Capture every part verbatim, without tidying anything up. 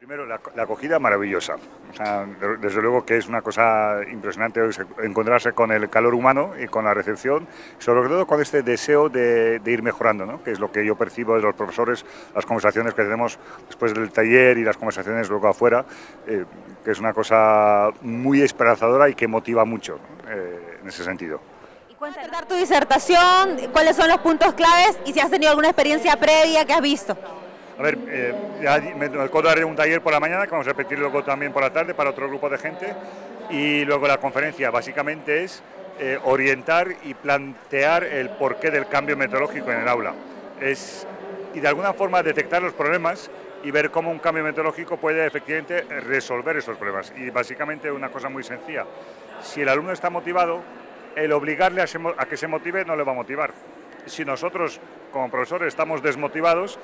Primero, la, la acogida maravillosa. O sea, desde luego que es una cosa impresionante encontrarse con el calor humano y con la recepción, sobre todo con este deseo de, de ir mejorando, ¿no? Que es lo que yo percibo de los profesores, las conversaciones que tenemos después del taller y las conversaciones luego afuera, eh, que es una cosa muy esperanzadora y que motiva mucho, ¿no? eh, en ese sentido. Y cuéntanos, dar tu disertación, cuáles son los puntos claves y si has tenido alguna experiencia previa que has visto. A ver, eh, ya me tocó dar un taller por la mañana, que vamos a repetir luego también por la tarde para otro grupo de gente, y luego la conferencia básicamente es eh, orientar y plantear el porqué del cambio metodológico en el aula. Es, y de alguna forma detectar los problemas y ver cómo un cambio metodológico puede efectivamente resolver esos problemas. Y básicamente una cosa muy sencilla, si el alumno está motivado, el obligarle a, se, a que se motive no le va a motivar. Si nosotros como profesores estamos desmotivados,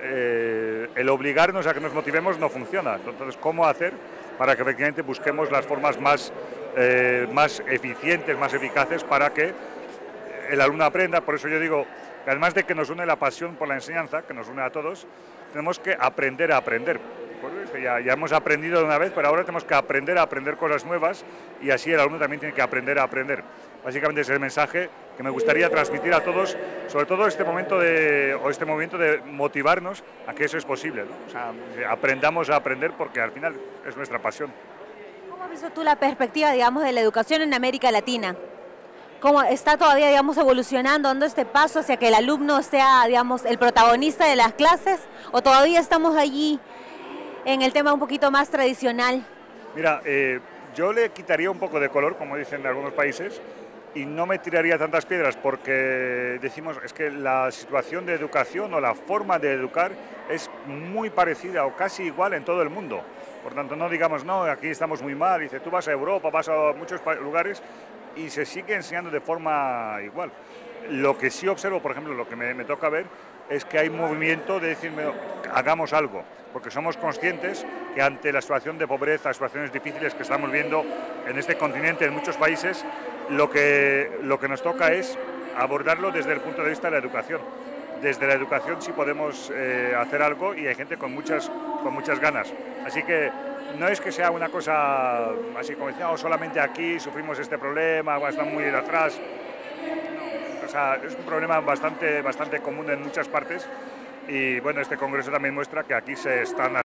Eh, el obligarnos a que nos motivemos no funciona. Entonces, ¿cómo hacer para que efectivamente busquemos las formas más, eh, más eficientes, más eficaces para que el alumno aprenda? Por eso yo digo que además de que nos une la pasión por la enseñanza, que nos une a todos, tenemos que aprender a aprender. Ya, ya hemos aprendido de una vez, pero ahora tenemos que aprender a aprender cosas nuevas y así el alumno también tiene que aprender a aprender. Básicamente ese es el mensaje que me gustaría transmitir a todos, sobre todo este momento de, o este momento de motivarnos a que eso es posible, ¿no? O sea, aprendamos a aprender porque al final es nuestra pasión. ¿Cómo has visto tú la perspectiva, digamos, de la educación en América Latina? ¿Cómo está todavía, digamos, evolucionando, dando este paso hacia que el alumno sea, digamos, el protagonista de las clases? ¿O todavía estamos allí en el tema un poquito más tradicional? Mira, eh, yo le quitaría un poco de color, como dicen en algunos países, y no me tiraría tantas piedras porque decimos es que la situación de educación o la forma de educar es muy parecida o casi igual en todo el mundo. Por tanto, no digamos, no, aquí estamos muy mal. Dice, tú vas a Europa, vas a muchos lugares y se sigue enseñando de forma igual. Lo que sí observo, por ejemplo, lo que me, me toca ver, es que hay movimiento de decirme, hagamos algo, porque somos conscientes que ante la situación de pobreza, situaciones difíciles que estamos viendo en este continente, en muchos países, lo que, lo que nos toca es abordarlo desde el punto de vista de la educación. Desde la educación sí podemos eh, hacer algo y hay gente con muchas, con muchas ganas. Así que no es que sea una cosa así como decíamos, solamente aquí sufrimos este problema, estamos muy atrás. No, o sea, es un problema bastante, bastante común en muchas partes y bueno, este congreso también muestra que aquí se están